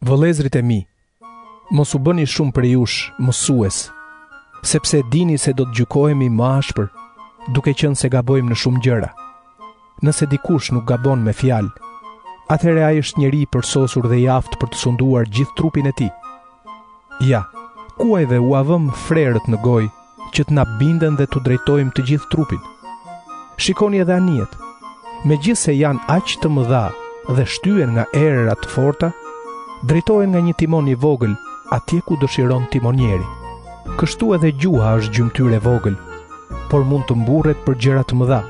Vëllezrit e mi, mos u bëni shumë për jush mësues, sepse dini se do të gjykohemi më ashpër, duke qenë se gabojmë në shumë gjëra. Nëse dikush nuk gabon me fjalë, atëherë ai është njeri i përsosur dhe i aftë për të sunduar gjithë trupin e tij. Ja, kuajve u avëm frerët në gojë që të na binden dhe të drejtojmë të gjithë trupin. Shikoni edhe anijet, megjithse janë aq të mëdha dhe shtyen nga erëra të forta, drejtohen nga një timon i vogël atje ku dëshiron timonieri. Kështu edhe gjuha është gjymtyr e vogël, por mund të mburret për gjëra të mëdha.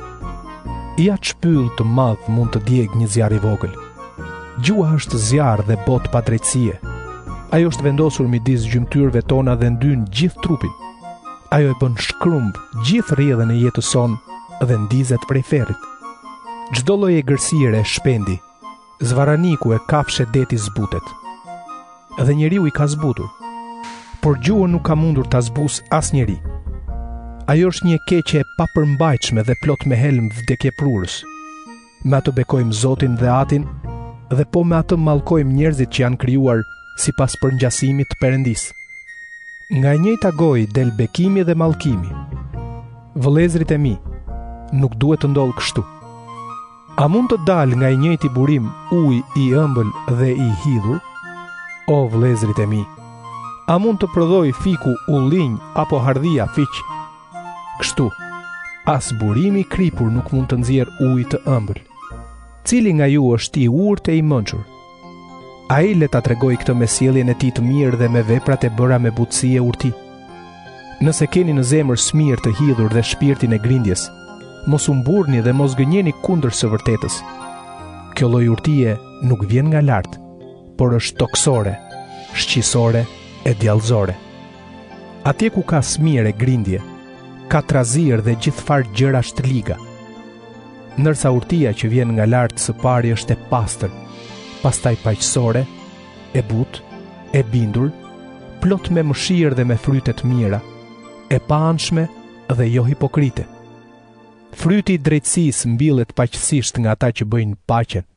Ja çpyll të madh mund të djeg një zjarr i vogël. Gjuha është zjarr dhe botë pa drejtësie. Ajo është vendosur midis gjymtyrëve tona dhe ndyn gjithë trupin. Ajo e bën shkrumb gjithë rrjedhën e jetës sonë dhe ndizet prej ferrit. Çdo lloj egërsiere e shpendi, zvaraniku e kafshë deti zbutet. Edhe njeriu i ka zbutur, por gjuhën nuk ka mundur ta zbus asnjëri. Ajo është një keqe e papërmbajtshme dhe plot me helm vdekjeprurës. Me atë bekojmë Zotin dhe Atin, dhe po me atë mallkojmë njerëzit që janë krijuar sipas përngjasimit të Perëndisë. Nga e njëjta gojë del bekimi dhe mallkimi. Vëllezrit e mi, nuk duhet të ndodhë kështu. A mund të dalë nga i njëjti burim ujë i ëmbël dhe i hidhur? O vëllezrit e mi, a mund të prodhoj fiku ullinj apo hardhia fiq? Kështu, as burimi i kripur nuk mund të nxjerrë ujë të ëmbël. Cili nga ju është i urtë e i mençur? Ai le ta tregoj këtë me sjelljen e tij të mirë dhe me veprat e bëra me butësi e urti. Nëse keni në zemër smir të hidhur dhe shpirtin e grindjes, mos u mburni dhe mos gënjeni kundër së vërtetës. Kjo lloj urtie nuk vjen nga lart, por është toksore, shqisore e djallëzore. Atje ku ka smir e grindje, ka trazir dhe gjithfar gjëra shtliga. Ndërsa urtia që vjen nga lart së pari është e pastër, pastaj paqësore, e butë, e bindur, plot me mëshirë dhe me fryte të mira, e paanshme dhe jo hipokrite. Fryti i drejtësisë mbyllet paqësisht nga ata që bëjnë paqen.